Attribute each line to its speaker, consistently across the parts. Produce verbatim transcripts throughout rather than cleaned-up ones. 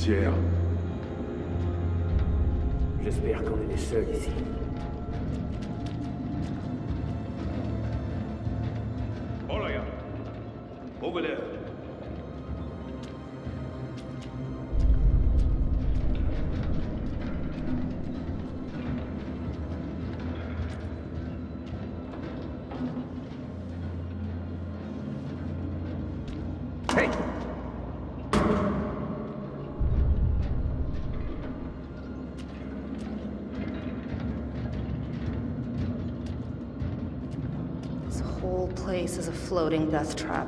Speaker 1: cimetière.
Speaker 2: J'espère qu'on est les seuls ici.
Speaker 1: Oh là, over there.
Speaker 2: Hey!
Speaker 3: This whole place is a floating death trap.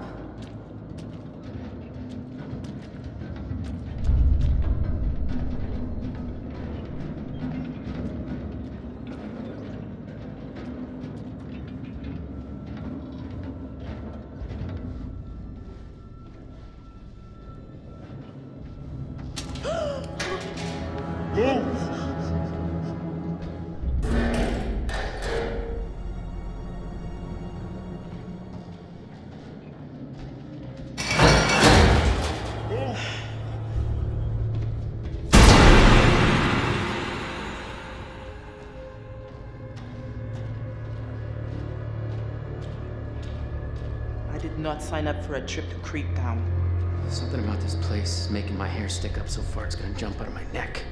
Speaker 4: Not sign up for a trip to Creektown.
Speaker 5: Something about this place is making my hair stick up so far it's gonna jump out of my neck.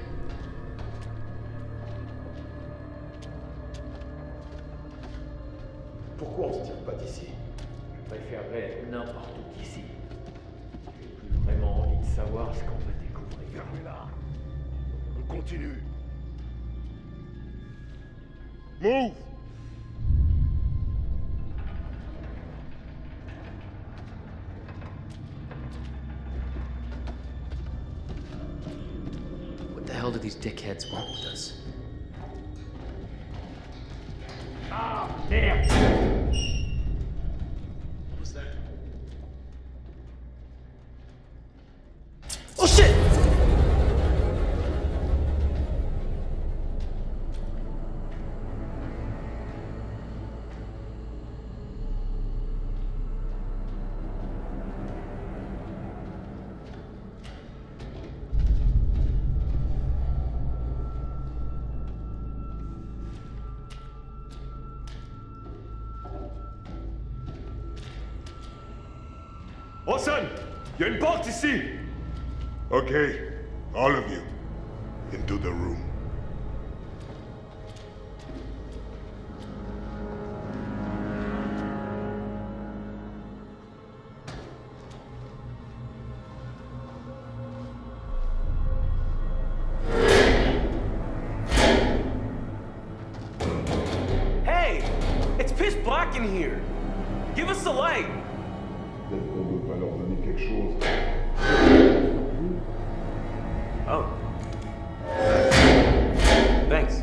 Speaker 2: Pourquoi on se tire pas d'ici? Je préférerais n'importe où d'ici. J'ai plus vraiment envie de savoir ce qu'on va découvrir.
Speaker 1: Fermez-la. On continue. Move!
Speaker 5: What the hell do these dickheads want with us?
Speaker 2: Ah, merde!
Speaker 1: What was that?
Speaker 4: Oh shit!
Speaker 1: Watson! Il y a une porte ici! Okay, all of you, into the room.
Speaker 4: Hey! It's pitch black in here! Give us the light!
Speaker 1: Peut-être qu'on ne veut pas leur donner quelque chose.
Speaker 4: Oh. Thanks.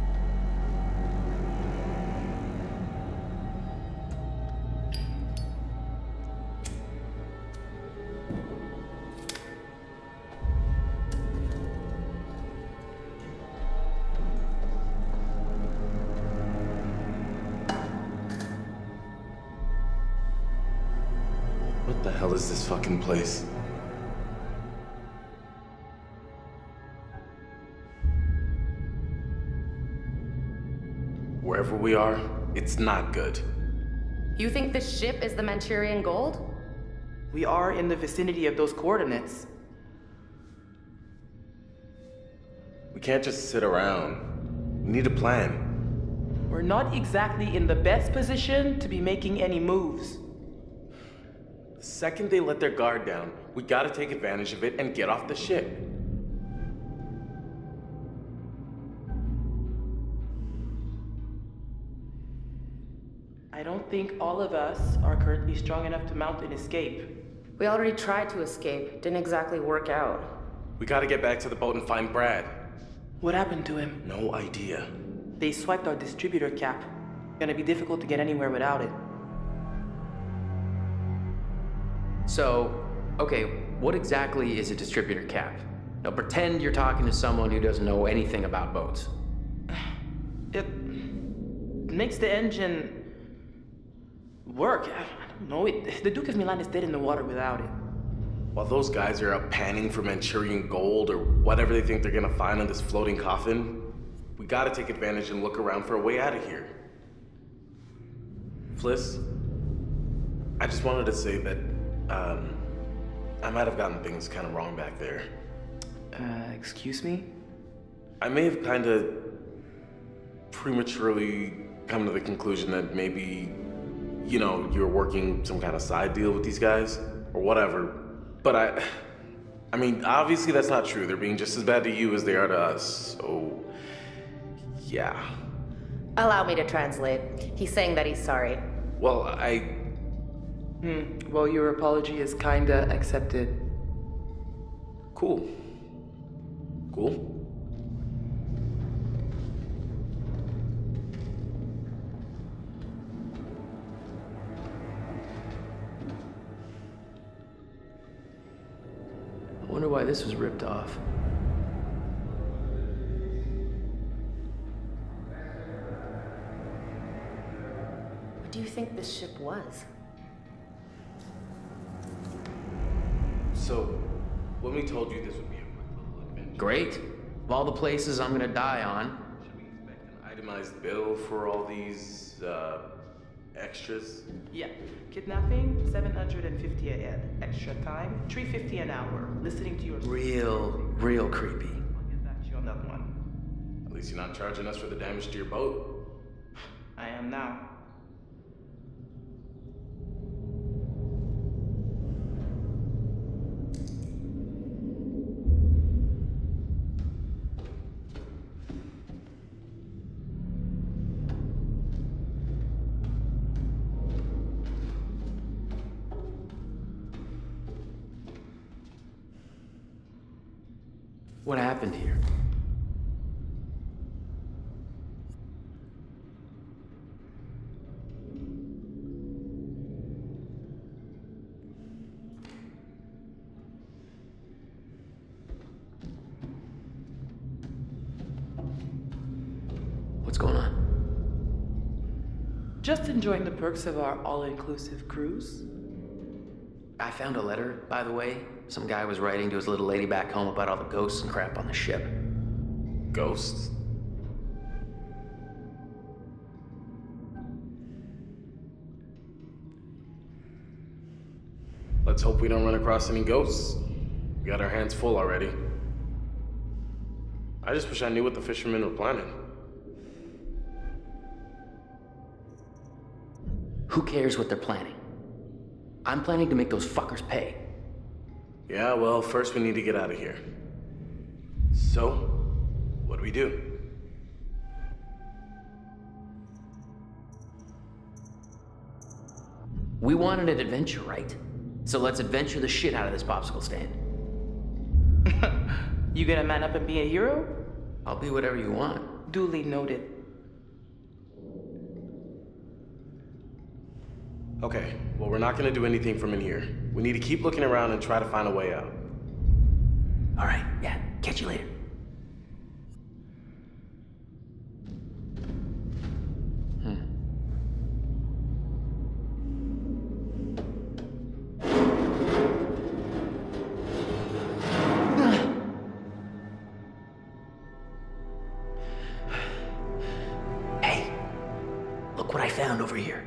Speaker 6: What the hell is this fucking place? Wherever we are, it's not good.
Speaker 3: You think this ship is the Manchurian gold?
Speaker 4: We are in the vicinity of those coordinates.
Speaker 6: We can't just sit around. We need a plan.
Speaker 4: We're not exactly in the best position to be making any moves.
Speaker 6: The second they let their guard down, we gotta take advantage of it and get off the ship.
Speaker 4: I don't think all of us are currently strong enough to mount an escape.
Speaker 3: We already tried to escape. Didn't exactly work out.
Speaker 6: We gotta get back to the boat and find Brad.
Speaker 4: What happened to him?
Speaker 6: No idea.
Speaker 4: They swiped our distributor cap. Gonna be difficult to get anywhere without it.
Speaker 5: So, okay, what exactly is a distributor cap? Now pretend you're talking to someone who doesn't know anything about boats.
Speaker 4: It makes the engine work. I don't know. It, the Duke of Milan is dead in the water without it.
Speaker 6: While those guys are out panning for Manchurian gold or whatever they think they're gonna find in this floating coffin, we gotta take advantage and look around for a way out of here. Fliss, I just wanted to say that, um, I might have gotten things kind of wrong back there.
Speaker 4: Uh, excuse me?
Speaker 6: I may have kind of prematurely come to the conclusion that maybe, you know, you're working some kind of side deal with these guys, or whatever. But I, I mean, obviously that's not true. They're being just as bad to you as they are to us, so, yeah.
Speaker 3: Allow me to translate. He's saying that he's sorry.
Speaker 6: Well, I...
Speaker 4: Hmm, well, your apology is kinda accepted.
Speaker 6: Cool. Cool.
Speaker 5: I wonder why this was ripped off.
Speaker 3: What do you think this ship was?
Speaker 6: So, when we told you this would be a quick little adventure...
Speaker 5: Great. Of all the places I'm gonna die on.
Speaker 6: Should we expect an itemized bill for all these, uh, extras?
Speaker 4: Yeah. Kidnapping, seven hundred fifty a head. Extra time, three fifty an hour. Listening to your...
Speaker 5: Real, real creepy.
Speaker 4: I'll get back to you on that one.
Speaker 6: At least you're not charging us for the damage to your boat.
Speaker 4: I am now.
Speaker 5: What happened here? What's going on?
Speaker 4: Just enjoying the perks of our all-inclusive cruise.
Speaker 5: I found a letter, by the way. Some guy was writing to his little lady back home about all the ghosts and crap on the ship.
Speaker 6: Ghosts? Let's hope we don't run across any ghosts. We got our hands full already. I just wish I knew what the fishermen were planning.
Speaker 5: Who cares what they're planning? I'm planning to make those fuckers pay.
Speaker 6: Yeah, well, first we need to get out of here. So, what do we do?
Speaker 5: We wanted an adventure, right? So let's adventure the shit out of this popsicle stand.
Speaker 4: You gonna man up and be a hero?
Speaker 5: I'll be whatever you want.
Speaker 4: Duly noted.
Speaker 6: Okay, well, we're not gonna do anything from in here. We need to keep looking around and try to find a way out.
Speaker 5: All right, yeah, catch you later. Hmm. Hey, look what I found over here.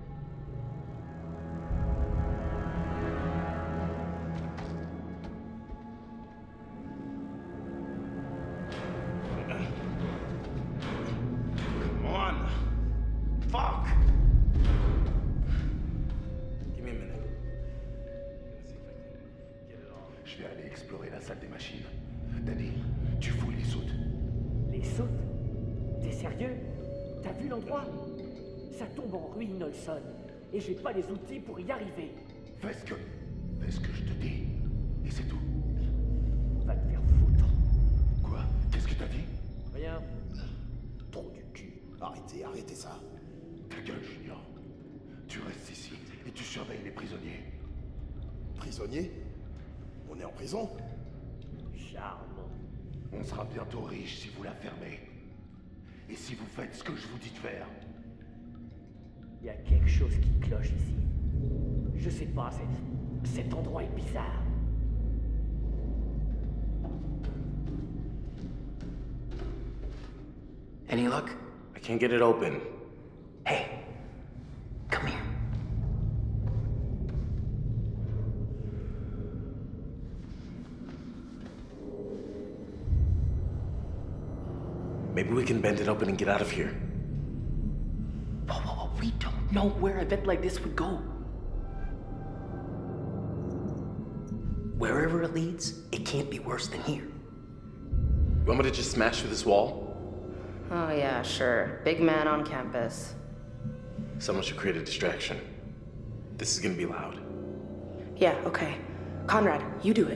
Speaker 7: Je vais aller explorer la salle des machines. Danny, tu fouilles les soutes.
Speaker 8: Les soutes? T'es sérieux? T'as vu l'endroit? Ça tombe en ruine, Olson. Et j'ai pas les outils pour y arriver.
Speaker 7: Fais ce que... Fais ce que je te dis. Et c'est tout.
Speaker 8: Va te faire foutre.
Speaker 7: Quoi? Qu'est-ce que t'as dit?
Speaker 8: Rien.
Speaker 7: Trou du cul. Arrêtez, arrêtez ça. Ta gueule, Junior. Tu restes ici et tu surveilles les prisonniers.
Speaker 9: Prisonniers? On est en prison?
Speaker 8: Charmant.
Speaker 7: On sera bientôt riche si vous la fermez. Et si vous faites ce que je vous dis de faire.
Speaker 8: Il y a quelque chose qui cloche ici. Je sais pas, cet, cet endroit est bizarre.
Speaker 5: Any luck?
Speaker 6: I can't get it open.
Speaker 5: Hey, come here.
Speaker 6: Maybe we can bend it open and get out of here.
Speaker 4: Whoa, whoa, whoa, we don't know where a vent like this would go.
Speaker 5: Wherever it leads, it can't be worse than here.
Speaker 6: You want me to just smash through this wall?
Speaker 3: Oh yeah, sure. Big man on campus.
Speaker 6: Someone should create a distraction. This is gonna be loud.
Speaker 4: Yeah, okay. Conrad, you do it.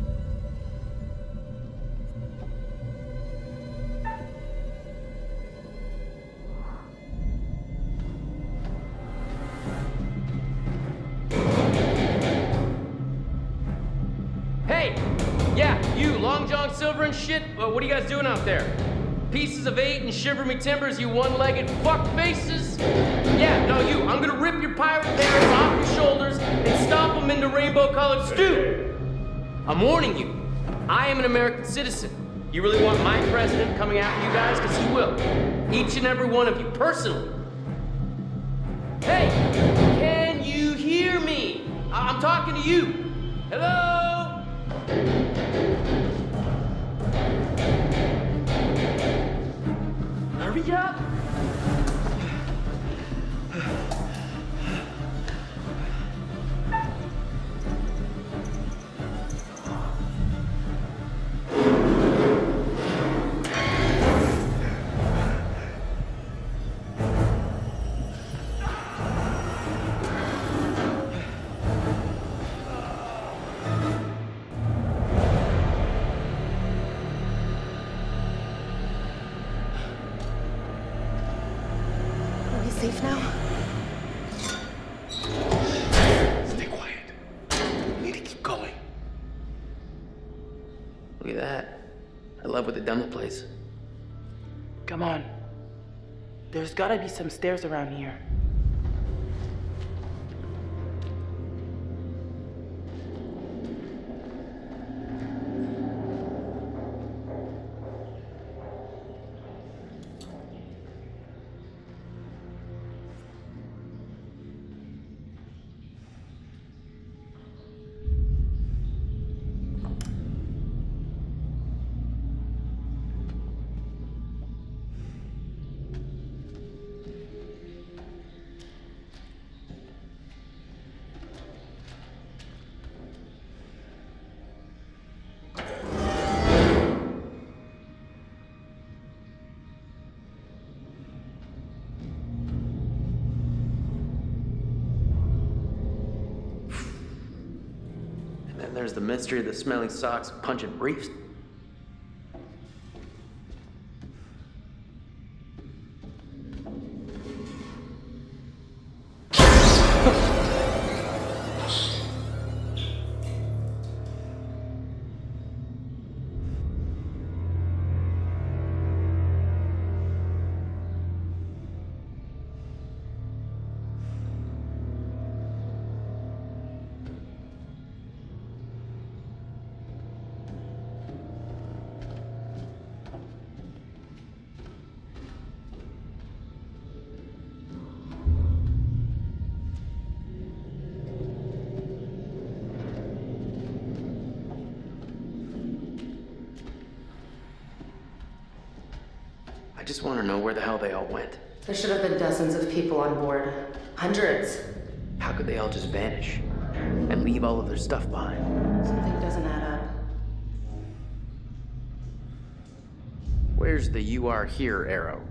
Speaker 5: Hey! Yeah, you, Long John Silver and shit, uh, what are you guys doing out there? Pieces of eight and shiver me timbers, you one-legged fuck faces? Yeah, no, you, I'm gonna rip your pirate pants off your shoulders and stomp them into rainbow-colored stew! I'm warning you, I am an American citizen. You really want my president coming after you guys? Because he will. Each and every one of you, personally. Hey, can you hear me? I- I'm talking to you. Hello?
Speaker 4: Hurry up!
Speaker 3: Are we safe now?
Speaker 6: Stay quiet. We need to keep going.
Speaker 5: Look at that. I love what they've done with the place.
Speaker 4: Come on. There's gotta be some stairs around here.
Speaker 5: And then there's the mystery of the smelling socks and punching briefs. I just want to know where the hell they all went.
Speaker 3: There should have been dozens of people on board. Hundreds.
Speaker 5: How could they all just vanish and leave all of their stuff behind?
Speaker 3: Something doesn't add up.
Speaker 5: Where's the "you are here" arrow?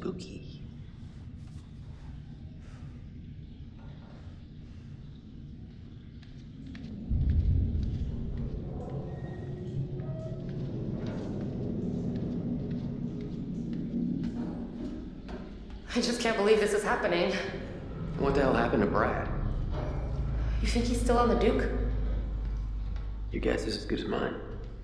Speaker 5: spooky.
Speaker 3: I just can't believe this is happening.
Speaker 5: What the hell happened to Brad?
Speaker 3: You think he's still on the Duke?
Speaker 5: Your guess is as good as mine.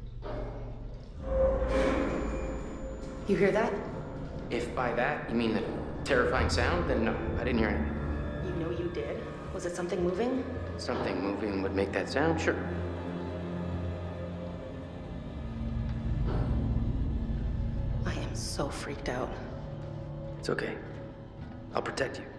Speaker 3: You hear that?
Speaker 5: If by that you mean the terrifying sound, then no, I didn't hear anything.
Speaker 3: You know you did. Was it something moving?
Speaker 5: Something moving would make that sound? Sure.
Speaker 3: I am so freaked out.
Speaker 5: It's okay. I'll protect you.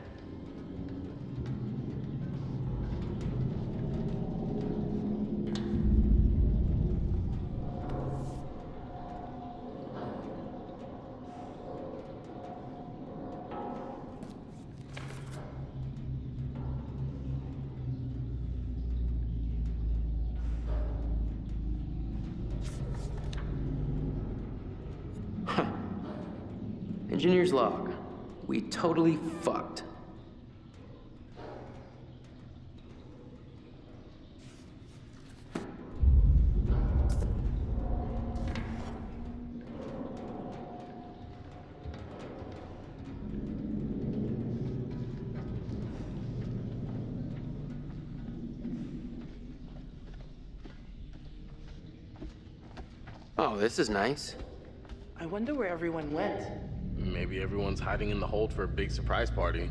Speaker 5: Engineer's log. We totally fucked. Oh, this is nice.
Speaker 4: I wonder where everyone went.
Speaker 6: Maybe everyone's hiding in the hold for a big surprise party.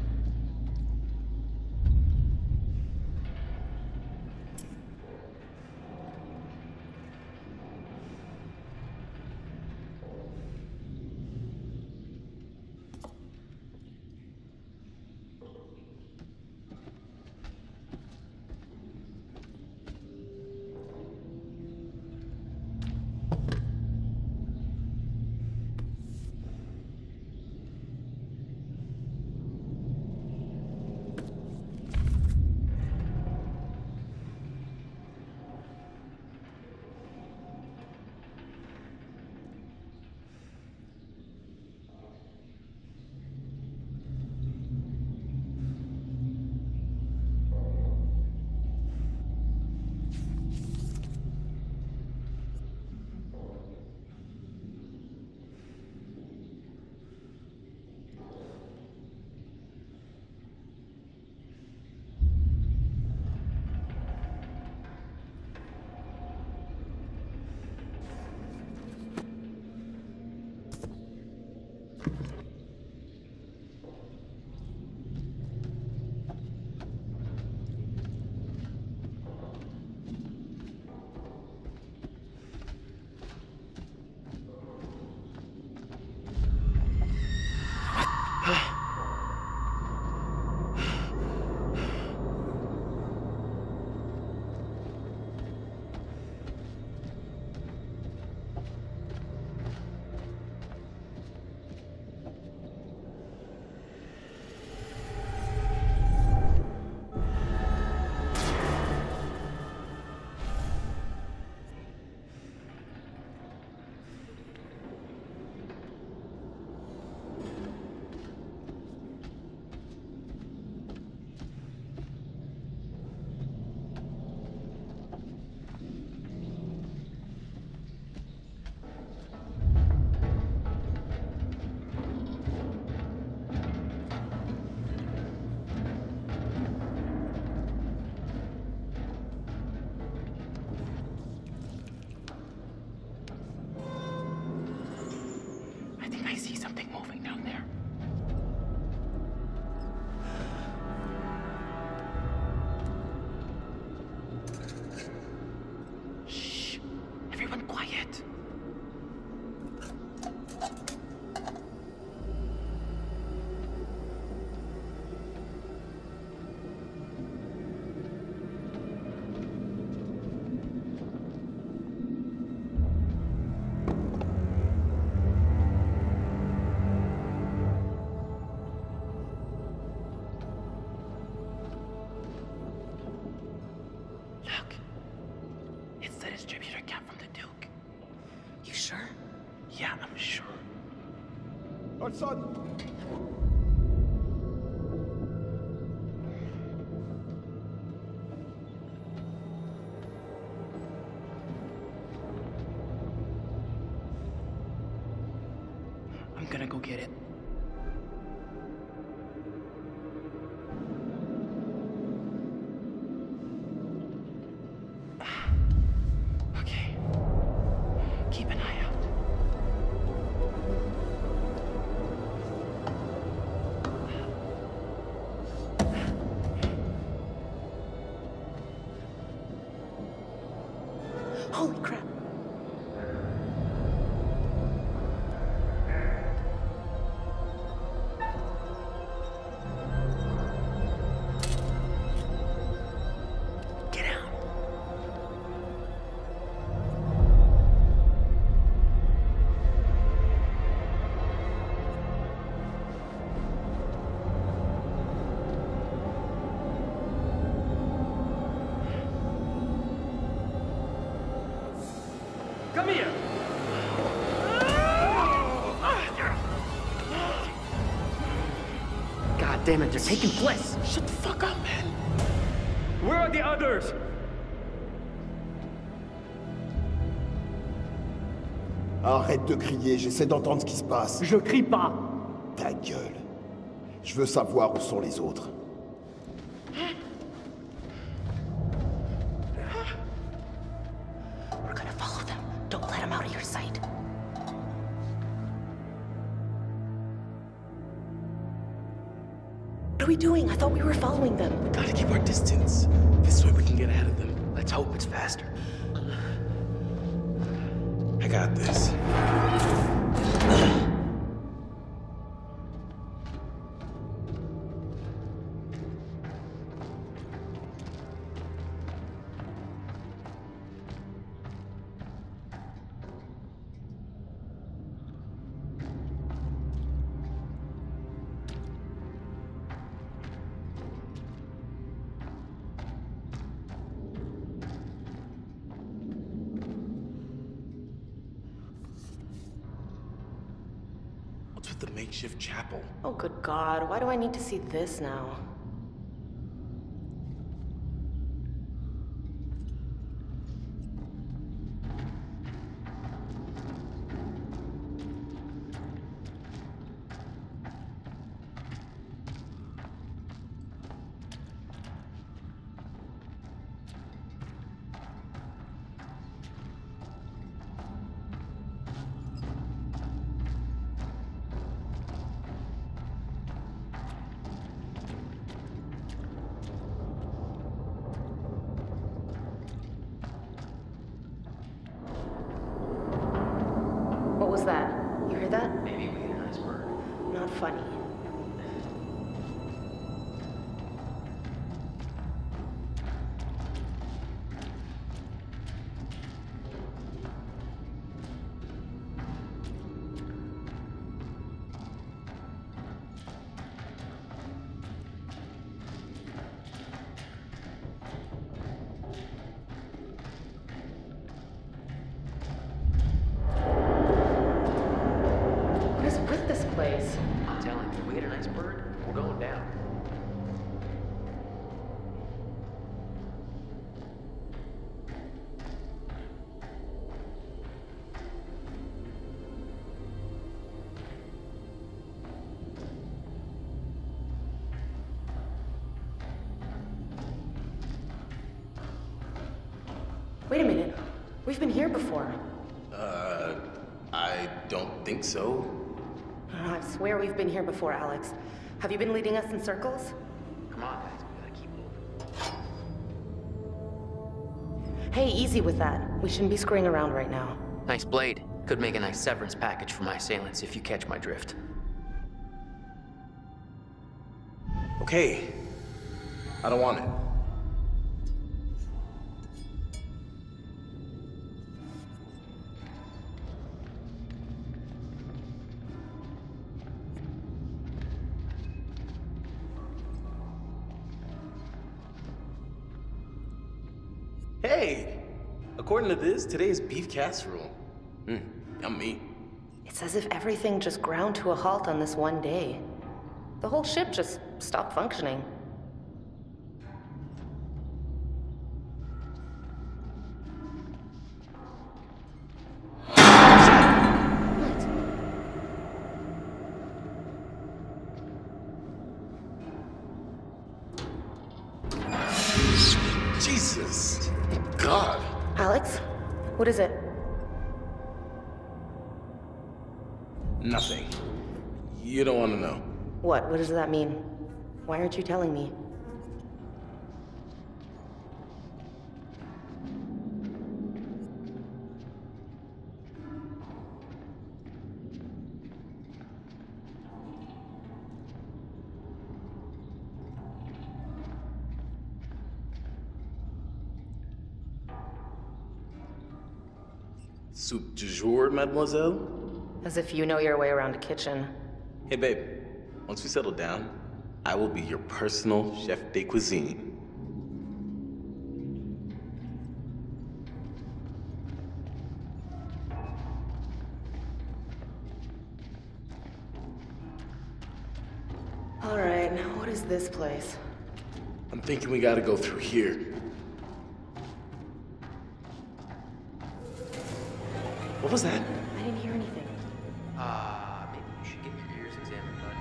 Speaker 9: Olson!
Speaker 4: I'm gonna go get it. Okay. Keep an eye out.
Speaker 3: Holy crap.
Speaker 4: Get out.
Speaker 5: Come here!
Speaker 8: God damn it, they're taking Bliss.
Speaker 4: Shut the fuck up, man.
Speaker 5: Where are the others?
Speaker 9: Arrête de crier, j'essaie d'entendre ce qui se passe.
Speaker 8: Je crie pas.
Speaker 9: Ta gueule. Je veux savoir où sont les autres.
Speaker 3: We're gonna follow them. Don't let them out of your sight. What are we doing? I thought we were following them.
Speaker 6: Gotta keep our distance. This way we can get ahead of them.
Speaker 5: Let's hope it's faster.
Speaker 6: I got this. What's with the makeshift chapel?
Speaker 3: Oh, good God. Why do I need to see this now? What was that? You heard that?
Speaker 2: Maybe we hit an iceberg.
Speaker 3: Not funny. What is with this place?
Speaker 2: I'm telling you, if we hit an iceberg, we're going down.
Speaker 3: Wait a minute. We've been here before.
Speaker 6: Uh, I don't think so.
Speaker 3: Oh, I swear we've been here before, Alex. Have you been leading us in circles?
Speaker 2: Come on, guys, we gotta keep moving.
Speaker 3: Hey, easy with that. We shouldn't be screwing around right now.
Speaker 2: Nice blade. Could make a nice severance package for my assailants if you catch my drift.
Speaker 6: Okay. I don't want it. Hey! According to this, today is beef casserole. Hmm, yummy.
Speaker 3: It's as if everything just ground to a halt on this one day. The whole ship just stopped functioning.
Speaker 6: Jesus. God.
Speaker 3: Alex? What is it?
Speaker 6: Nothing. You don't want to know.
Speaker 3: What? What does that mean? Why aren't you telling me?
Speaker 6: Soup du jour, mademoiselle?
Speaker 3: As if you know your way around a kitchen.
Speaker 6: Hey, babe. Once we settle down, I will be your personal chef de cuisine.
Speaker 3: All right, what is this place?
Speaker 6: I'm thinking we gotta go through here. What was that?
Speaker 3: I didn't hear anything.
Speaker 5: Ah, uh, maybe you should get your ears examined, bud.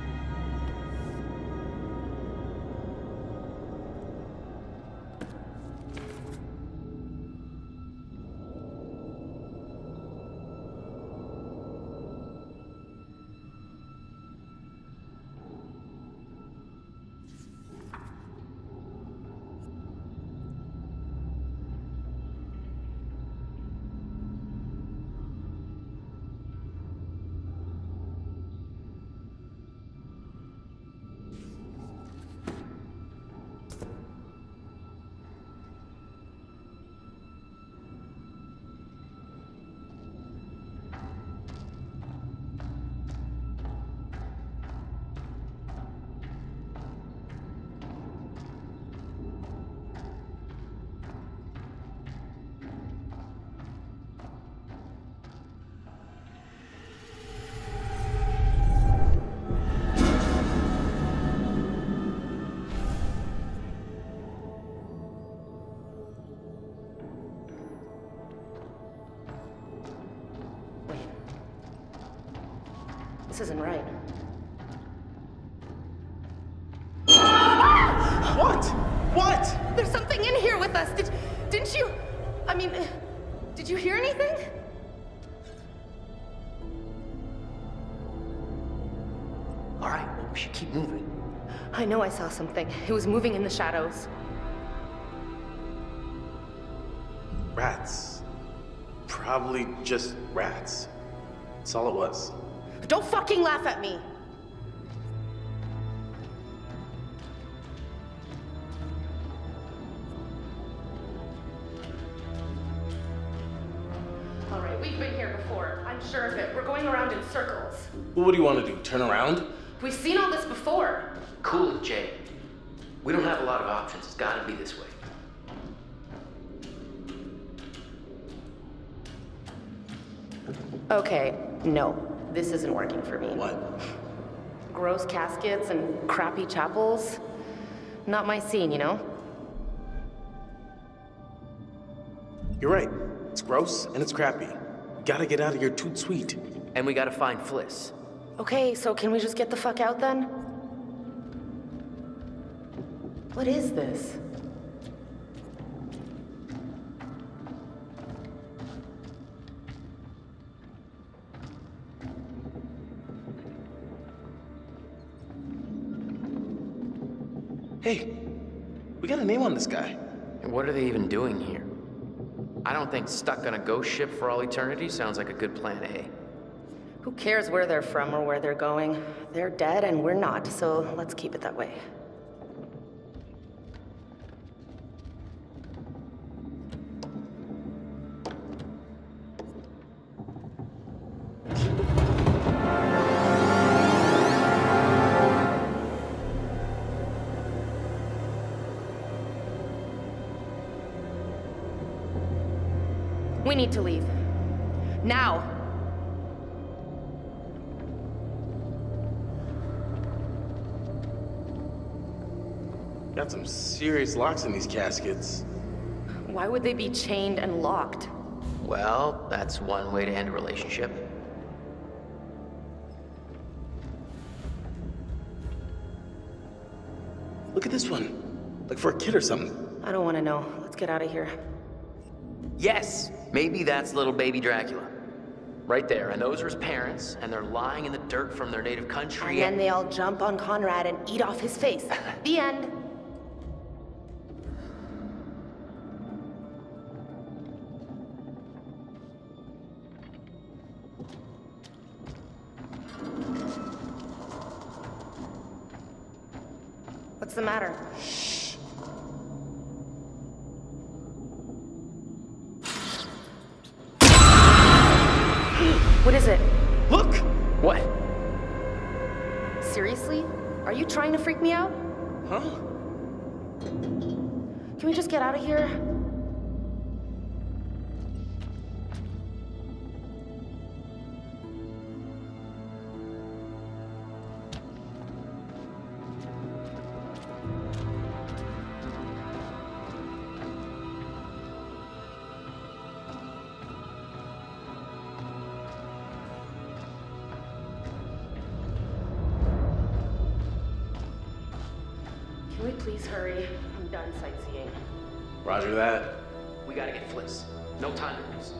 Speaker 3: This isn't right.
Speaker 6: What? What?
Speaker 3: There's something in here with us. Did, didn't you? I mean, did you hear anything?
Speaker 2: All right, well, we should keep moving.
Speaker 3: I know I saw something. It was moving in the shadows.
Speaker 6: Rats. Probably just rats. That's all it was.
Speaker 3: Don't fucking laugh at me! All right, we've been here before. I'm sure of it. We're going around in circles.
Speaker 6: Well, what do you want to do? Turn around?
Speaker 3: We've seen all this before.
Speaker 2: Cool it, Jay. We don't have a lot of options. It's gotta be this way.
Speaker 3: Okay, no. This isn't working for me.
Speaker 6: What?
Speaker 3: Gross caskets and crappy chapels. Not my scene, you know?
Speaker 6: You're right. It's gross and it's crappy. Gotta get out of here toot sweet.
Speaker 2: And we gotta find Fliss.
Speaker 3: Okay, so can we just get the fuck out then? What is this?
Speaker 6: Hey, we got a name on this guy.
Speaker 5: And what are they even doing here? I don't think stuck on a ghost ship for all eternity sounds like a good plan A.
Speaker 3: Who cares where they're from or where they're going? They're dead and we're not, so let's keep it that way. We need to leave. Now!
Speaker 6: Got some serious locks in these caskets.
Speaker 3: Why would they be chained and locked?
Speaker 5: Well, that's one way to end a relationship.
Speaker 6: Look at this one. Like for a kid or something.
Speaker 3: I don't want to know. Let's get out of here.
Speaker 5: Yes, maybe that's little baby Dracula. Right there, and those are his parents, and they're lying in the dirt from their native country.
Speaker 3: And then they all jump on Conrad and eat off his face. The end. What's the matter? What is it?
Speaker 6: Look!
Speaker 5: What?
Speaker 3: Seriously? Are you trying to freak me out?
Speaker 6: Huh?
Speaker 3: Can we just get out of here? Can we please hurry? I'm done sightseeing.
Speaker 6: Roger that.
Speaker 5: We gotta get Fliss. No time to lose.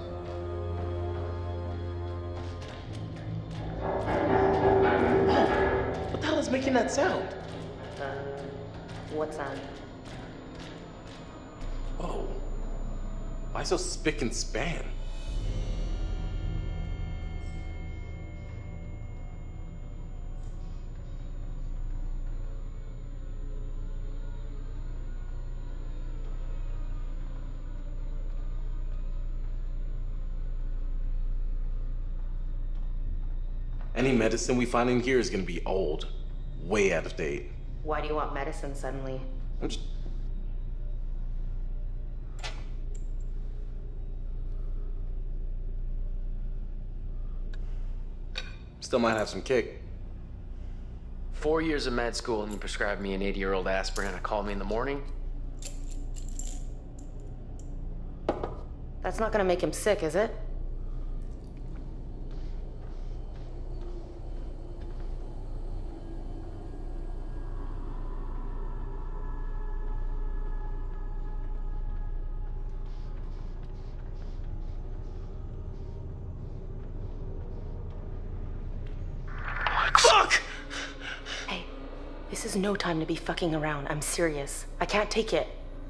Speaker 6: What the hell is making that sound?
Speaker 3: Uh, what's on?
Speaker 6: Whoa. Why so spick and span? Any medicine we find in here is gonna be old. Way out of date.
Speaker 3: Why do you want medicine suddenly?
Speaker 6: I'm just... Still might have some kick.
Speaker 5: Four years of med school and you prescribed me an eighty-year-old aspirin and call me in the morning?
Speaker 3: That's not gonna make him sick, is it?
Speaker 6: Fuck!
Speaker 3: Hey, this is no time to be fucking around. I'm serious. I can't take it.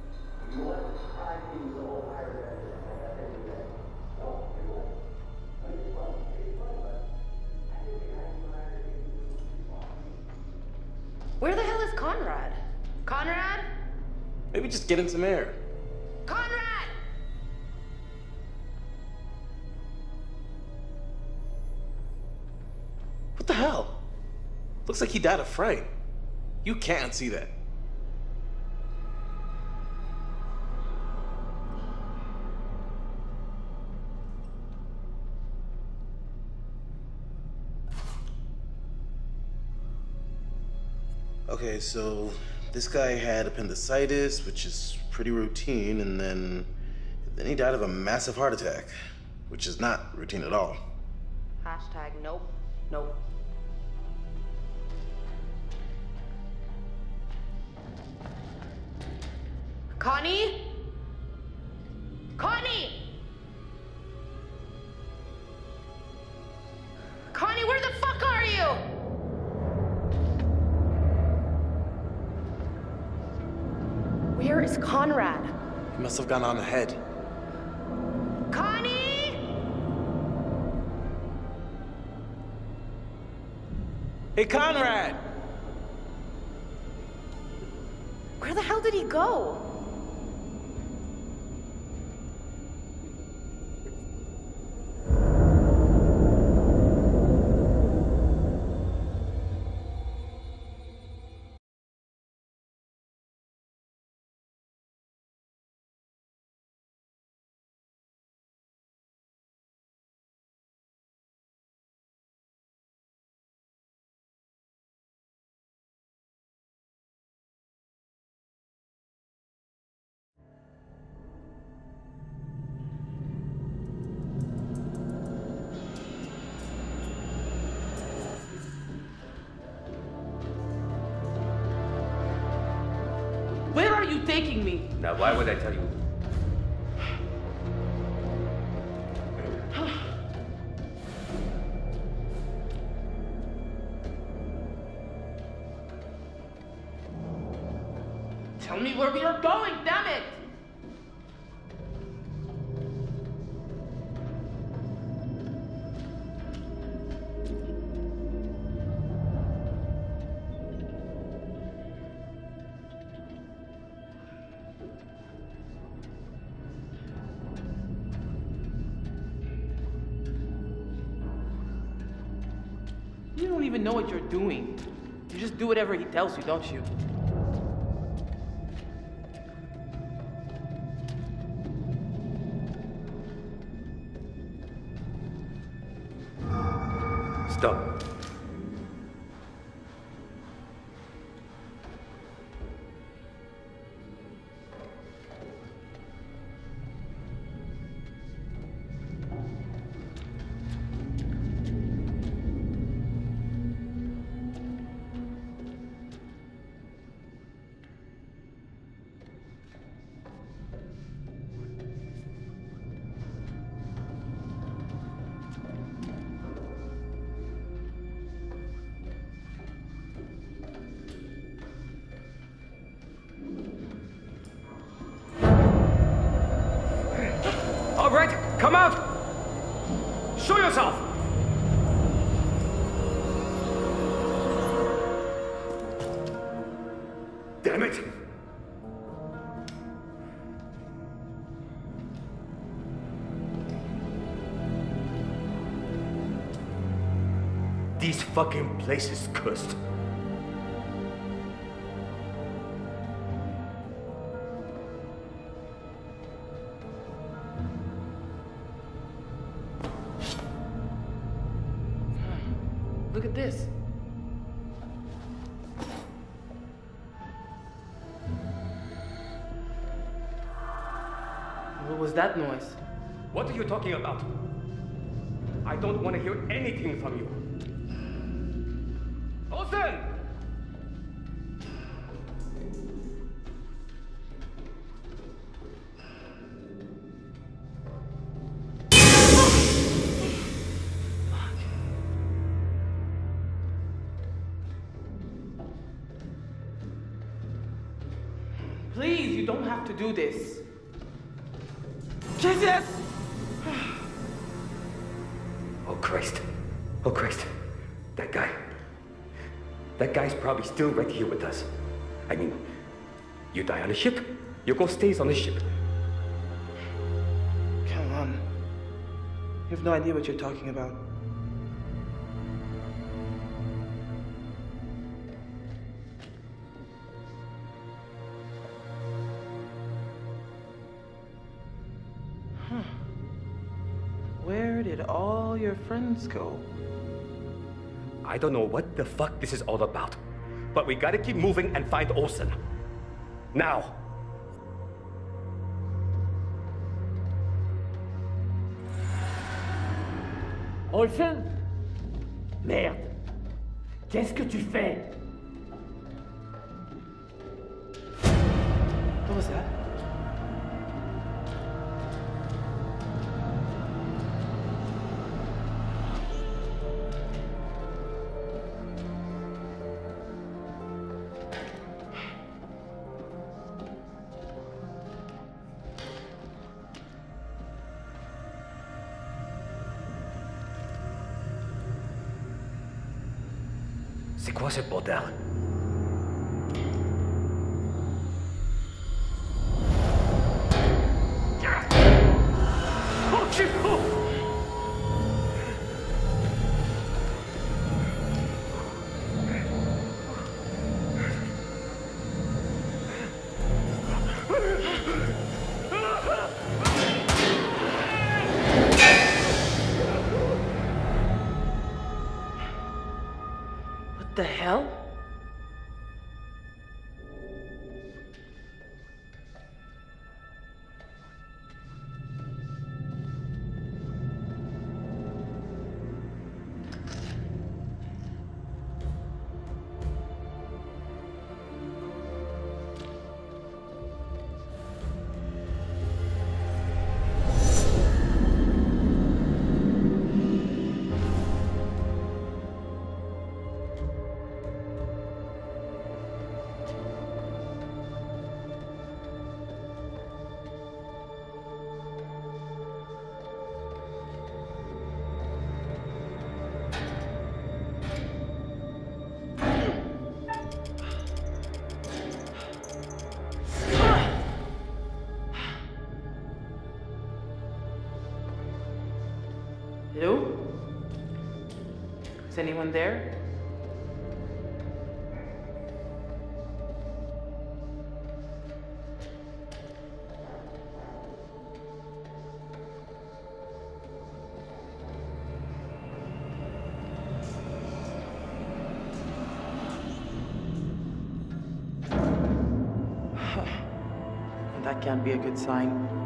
Speaker 3: Where the hell is Conrad? Conrad?
Speaker 6: Maybe just get in some air.
Speaker 3: Conrad!
Speaker 6: What the hell? Looks like he died of fright. You can't see that. Okay, so this guy had appendicitis, which is pretty routine, and then then he died of a massive heart attack, which is not routine at all.
Speaker 3: Hashtag nope. Nope. Connie? Connie! Connie, where the fuck are you? Where is Conrad?
Speaker 6: He must have gone on ahead.
Speaker 3: Connie?
Speaker 6: Hey, Conrad!
Speaker 3: Where the hell did he go?
Speaker 4: you taking me?
Speaker 2: Now, why would I tell you?
Speaker 4: Tell me where we are going, damn it! You don't even know what you're doing. You just do whatever he tells you, don't you?
Speaker 2: Stop. All right, come out! Show yourself! Damn it! This fucking place is cursed.
Speaker 4: Look at this. What was that noise?
Speaker 2: What are you talking about? I don't want to hear anything from you. Olsen!
Speaker 4: Please, you don't have to do this. Jesus!
Speaker 2: Oh, Christ. Oh, Christ. That guy. That guy's probably still right here with us. I mean, you die on a ship, your ghost stays on the ship.
Speaker 4: Come on. You have no idea what you're talking about. Huh. Where did all your friends go?
Speaker 2: I don't know what the fuck this is all about, but we gotta keep moving and find Olsen. Now!
Speaker 8: Olsen? Merde. Qu'est-ce que tu fais?
Speaker 4: What was that?
Speaker 2: C'est quoi ce bordel? Oh shit! Oh!
Speaker 4: What the hell? Is anyone there? That can't be a good sign.